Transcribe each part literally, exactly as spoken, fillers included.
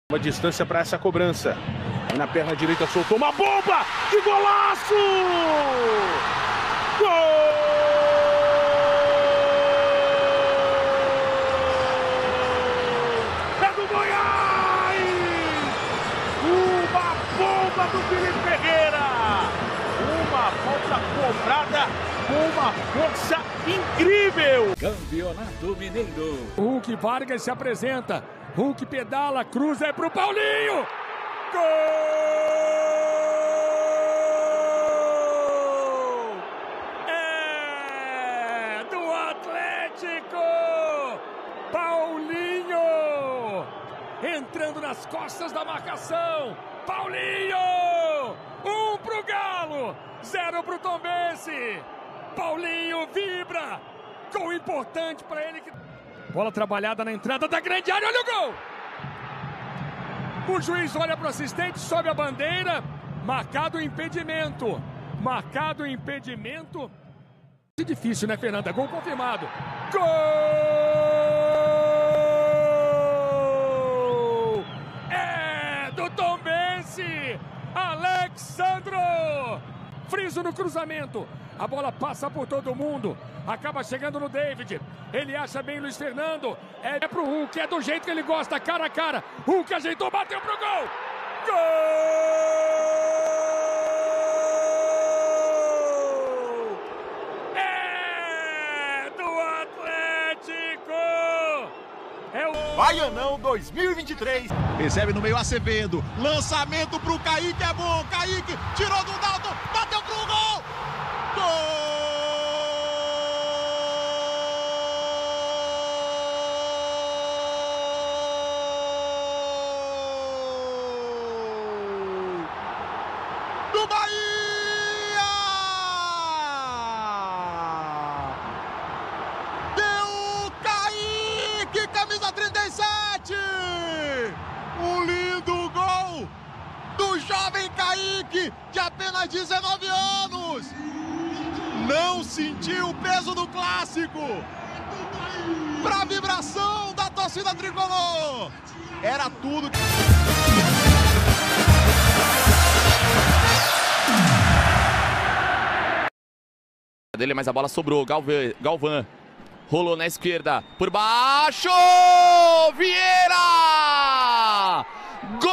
Uma distância para essa cobrança. E na perna direita soltou uma bomba! Que golaço! Gol! É do Goiás! Uma bomba do Felipe Ferreira! Uma falta cobrada com uma força incrível! Campeonato Mineiro. Hulk Vargas se apresenta. Hulk pedala, cruza, é pro Paulinho! Gol! É do Atlético! Paulinho! Entrando nas costas da marcação. Paulinho! Um pro Galo, zero pro Tombense. Paulinho vibra. Gol importante para ele. Bola trabalhada na entrada da grande área, olha o gol! O juiz olha para o assistente, sobe a bandeira, marcado o impedimento. Marcado o impedimento. É difícil, né, Fernanda? Gol confirmado. Gol! É do Tombense! Alexandro! Friso no cruzamento. A bola passa por todo mundo. Acaba chegando no David. Ele acha bem Luiz Fernando. É pro Hulk, é do jeito que ele gosta, cara a cara. Hulk ajeitou, bateu pro gol. Gol! É do Atlético! É o Baianão dois mil e vinte e três. Recebe no meio Acevedo. Lançamento pro Kaique, é bom. Kaique tirou do Dalton, bateu pro gol. Gol! Do Bahia! Deu Kaique, camisa trinta e sete! Um lindo gol do jovem Kaique, de apenas dezenove anos! Não sentiu o peso do clássico! Pra vibração da torcida tricolor! Era tudo... dele, mas a bola sobrou. Galvão, Galvão rolou na esquerda, por baixo, Vieira! Gol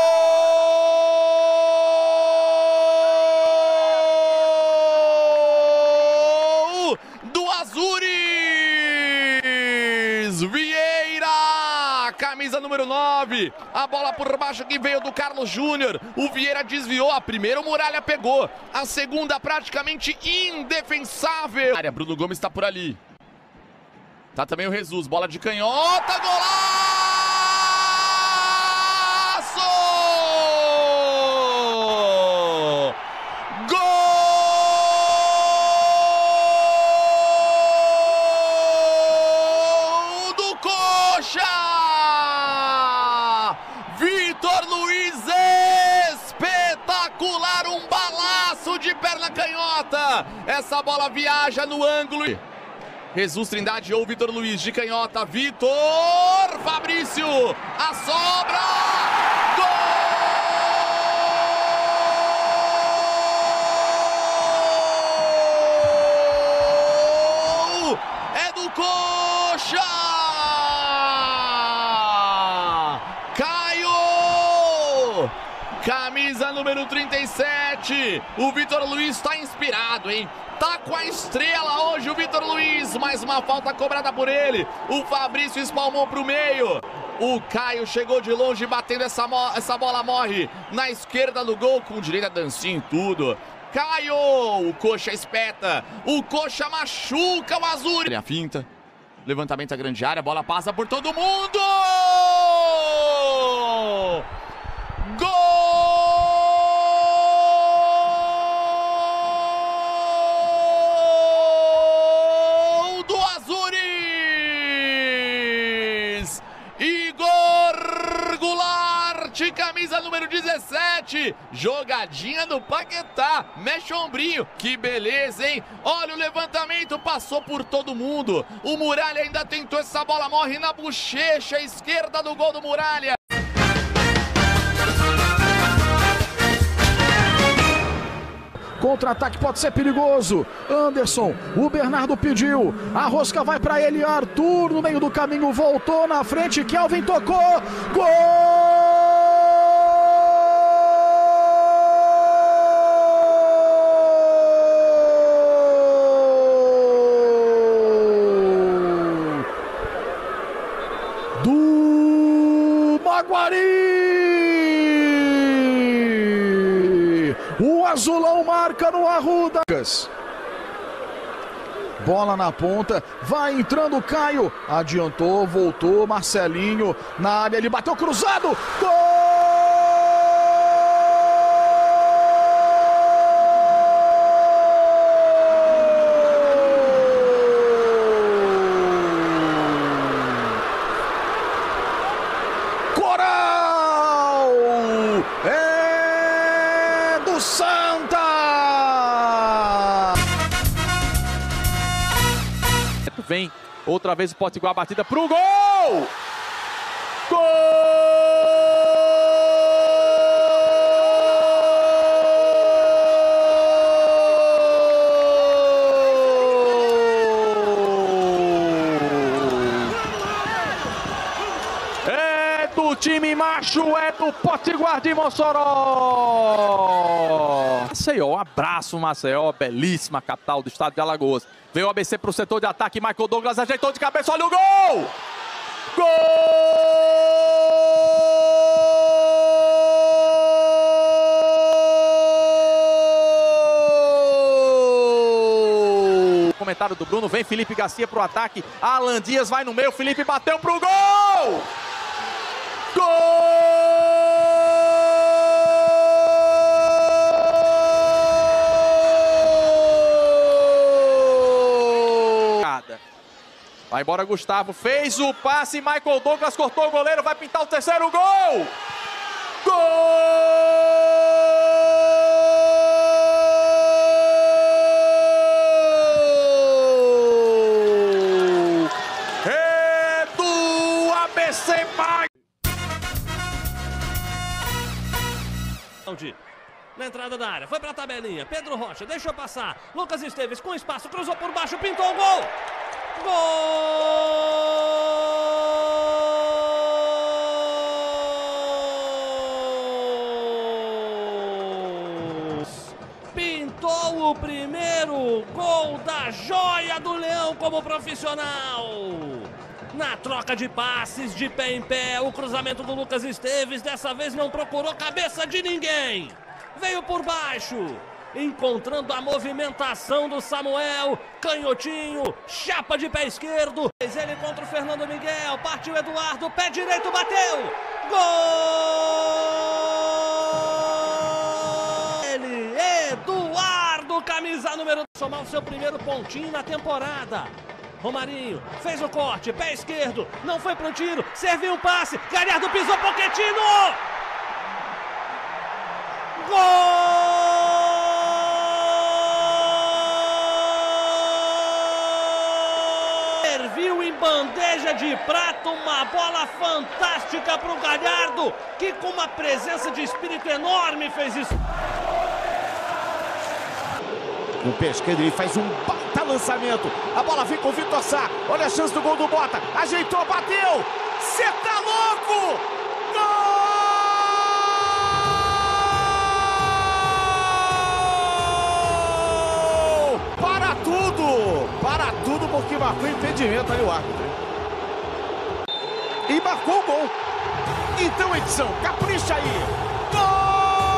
do Azuris! Vieira, camisa número nove, a bola por baixo que veio do Carlos Júnior, o Vieira desviou, a primeira o Muralha pegou, a segunda praticamente indefensável. A área, Bruno Gomes está por ali, tá também o Jesus, bola de canhota, golaço! Gol do Coxa! Vitor Luiz, espetacular, um balaço de perna canhota. Essa bola viaja no ângulo. Jesus Trindade ou Vitor Luiz de canhota. Vitor Fabrício, a sobra. Gol! É do Coxa! Camisa número trinta e sete, o Vitor Luiz está inspirado, hein? Tá com a estrela hoje o Vitor Luiz, mais uma falta cobrada por ele. O Fabrício espalmou pro meio. O Caio chegou de longe batendo essa, essa bola, morre na esquerda do gol, com direito a dancinha e tudo. Caio, o Coxa espeta, o Coxa machuca o Azul. A finta, levantamento à grande área, a bola passa por todo mundo. Gol! Camisa número dezessete, jogadinha do Paquetá, mexe o ombrinho, que beleza, hein? Olha o levantamento, passou por todo mundo, o Muralha ainda tentou essa bola, morre na bochecha esquerda do gol do Muralha. contra-ataque pode ser perigoso. Anderson, o Bernardo pediu. A rosca vai para ele. Arthur no meio do caminho, voltou na frente. Kelvin tocou. Gol! Do Maguari! O azulão marca no Arruda. Bola na ponta, vai entrando o Caio, adiantou, voltou, Marcelinho na área, ele bateu cruzado, gol! Coral! É do Santa! Vem outra vez o Potiguar, batida pro gol! Gol! É do time macho, é do Potiguar de Mossoró! Maceió, um abraço Maceió, belíssima capital do estado de Alagoas. Veio o A B C para o setor de ataque, Michael Douglas ajeitou de cabeça, olha o gol! Gol! Comentário do Bruno, vem Felipe Garcia para o ataque, Alan Dias vai no meio, Felipe bateu pro gol! Gol! Vai embora Gustavo, fez o passe, Michael Douglas cortou o goleiro, vai pintar o terceiro gol! Gol! É do A B C Mag... Na entrada da área, foi pra tabelinha, Pedro Rocha, deixou passar, Lucas Esteves com espaço, cruzou por baixo, pintou o gol! Gol! Pintou o primeiro gol da joia do Leão como profissional. Na troca de passes, de pé em pé, o cruzamento do Lucas Esteves dessa vez não procurou cabeça de ninguém. Veio por baixo. Encontrando a movimentação do Samuel, canhotinho, chapa de pé esquerdo. Ele contra o Fernando Miguel, partiu Eduardo, pé direito, bateu! Gol! Ele, Eduardo, camisa número... Somar o seu primeiro pontinho na temporada. Romarinho fez o corte, pé esquerdo, não foi pro tiro, serviu um passe, Galhardo pisou, Pochettino! Gol! Serviu em bandeja de prata, uma bola fantástica para o Galhardo, que com uma presença de espírito enorme fez isso. O pé esquerdo, ele faz um baita lançamento. A bola vem com o Vitor Sá. Olha a chance do gol do Bota. Ajeitou, bateu. Cê tá louco! Gol! Para tudo! Para tudo, porque marcou impedimento ali o árbitro. E marcou o gol. Então, edição, capricha aí. Gol!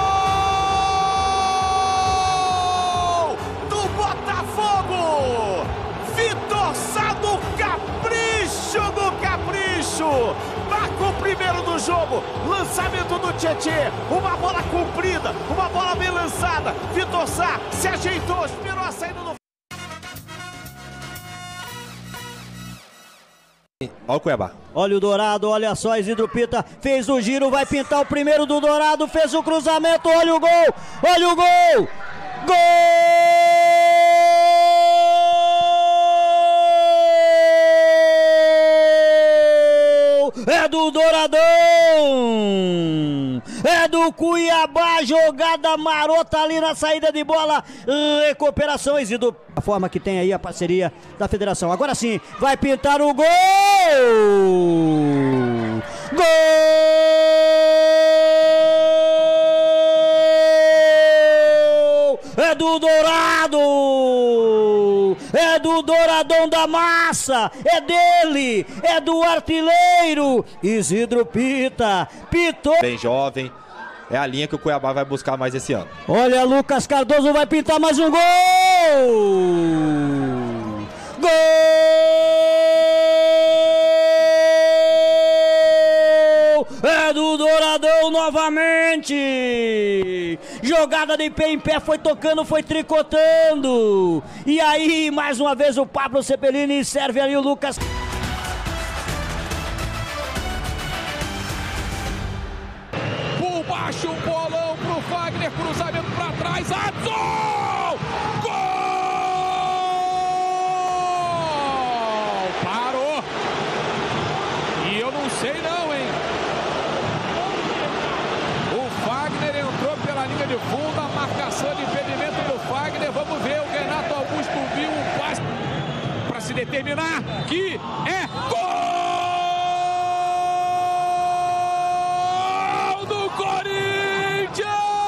Vitor Sá do capricho do capricho. Marca o primeiro do jogo. Lançamento do Tietê. Uma bola comprida, uma bola bem lançada. Vitor Sá se ajeitou, esperou a saída do... Olha o Cuiabá. Olha o Dourado, olha só, Isidro Pita fez o giro, vai pintar o primeiro do Dourado, fez o cruzamento, olha o gol, olha o gol, gol! É do Douradão! é do Cuiabá, jogada marota ali na saída de bola, recuperações e do... A forma que tem aí a parceria da federação. Agora sim, vai pintar o gol! Gol! É do Dourado! É do Douradão da Massa! É dele! É do artilheiro! Isidro Pita! Pitou! Bem jovem, é a linha que o Cuiabá vai buscar mais esse ano. Olha, Lucas Cardoso vai pintar mais um gol! Gol! É do Douradão novamente! Jogada de pé em pé, foi tocando, foi tricotando! E aí, mais uma vez o Pablo Cepelini serve ali o Lucas. Por baixo, um bolão pro Fagner, cruzamento pra trás, Adson! Gol! Parou! E eu não sei não, hein? O Fagner entrou pela linha de fundo, a marcação de impedimento do Fagner. Vamos ver, o Renato Augusto viu um passe para se determinar que é gol do Corinthians!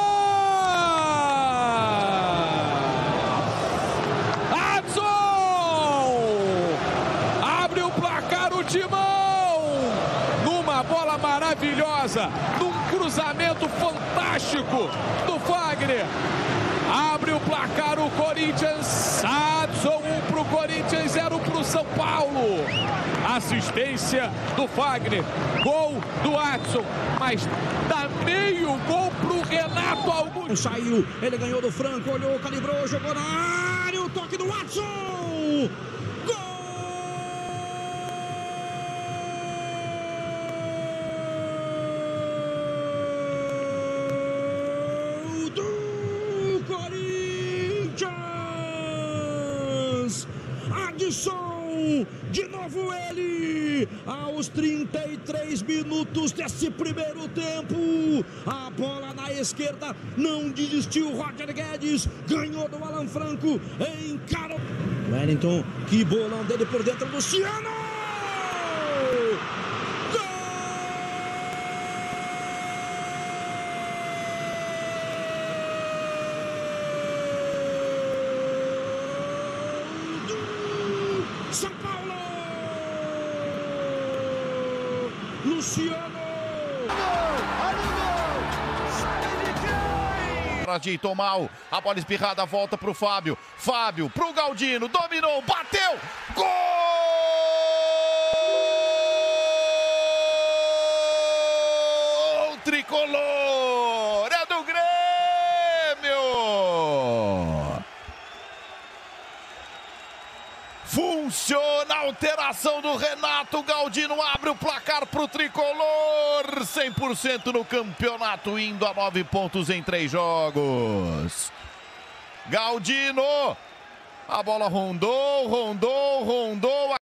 Adson! Abre o placar o Timão! Numa bola maravilhosa, num cruzamento fantástico do Fagner. Abre o placar o Corinthians. Adson, um pro Corinthians, zero pro São Paulo. Assistência do Fagner. Gol do Adson. Mas dá meio gol pro Renato Augusto. Saiu, ele ganhou do Franco, olhou, calibrou, jogou na área. O toque do Adson. Adson, de novo ele, aos trinta e três minutos desse primeiro tempo, a bola na esquerda, não desistiu, Roger Guedes, ganhou do Alan Franco, encarou, Wellington, que bolão dele por dentro, Luciano! São Paulo! Luciano! Ajeitou mal, a bola espirrada, volta pro Fábio. Fábio pro Galdino, dominou, bateu! Gol! Tricolor! É do Grêmio! Funciona a alteração do Renato. Galdino abre o placar para o Tricolor. cem por cento no campeonato, indo a nove pontos em três jogos. Galdino. A bola rondou, rondou, rondou.